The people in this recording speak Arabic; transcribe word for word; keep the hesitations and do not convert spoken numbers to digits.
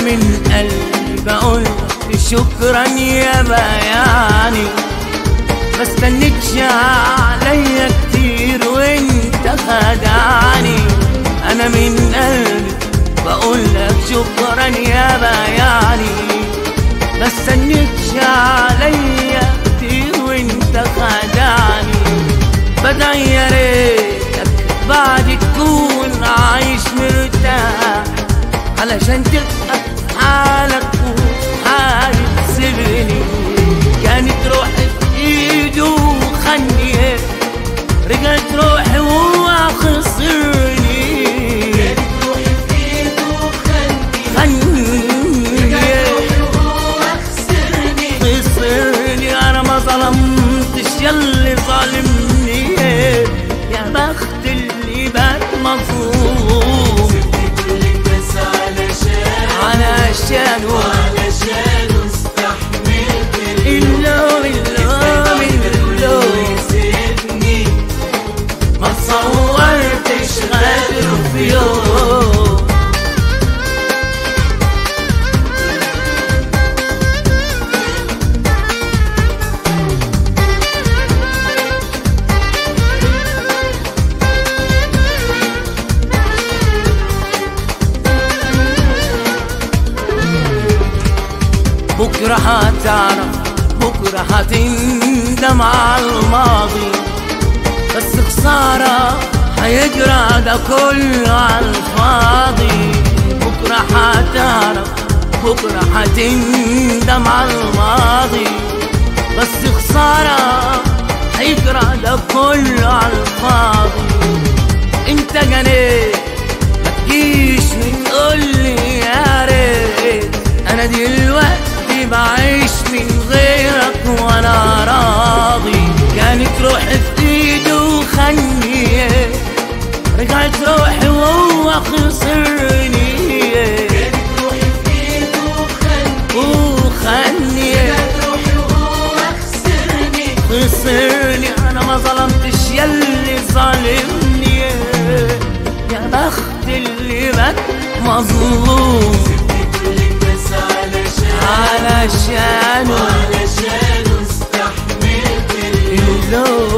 من قلبي بقول شكرا يا بياني، ما استنيتش عليا كتير وانت خدعني. انا من قلبي بقول لك شكرا يا بياني، ما استنيتش عليا كتير وانت خدعني. بدعي يا ريتك بعد تكون عايش مرتاح، علشان تبقى حالك وحالي تسيبني. كانت روحي في ايده وخني، رجعت روحي وهو خسرني. كانت روحي في ايده وخني، خني رجعت روحي وهو خسرني. خسرني انا ما ظلمتش ياللي ظالمني، يا بخت اللي بات مظلوم. سبت كل الناس علشان علشانه علشانه استحملت اللوم اللوم اللوم، يسيبني. ما تصورتش غدره في يوم. بكرة هتعرف، بكرة هتندم على الماضي، بس خسارة هيجرى ده كله على الفاضي. بكرة هتعرف، بكرة هتندم على الماضي، بس خسارة هيجرى ده كله على الفاضي. انت جنيت ما تجيش وتقولي يا ريت، انا دلوقتي بعيش من غيرك وانا راضي. كانت روحي في ايده وخني، رجعت روحي وهو خسرني. كانت روحي في ايده وخني، وخني رجعت روحي وهو خسرني. خسرني انا ما ظلمتش ياللي ظالمني، يا بخت اللي بات مظلوم. كل الناس علشان علشانه علشانه استحملت اللوم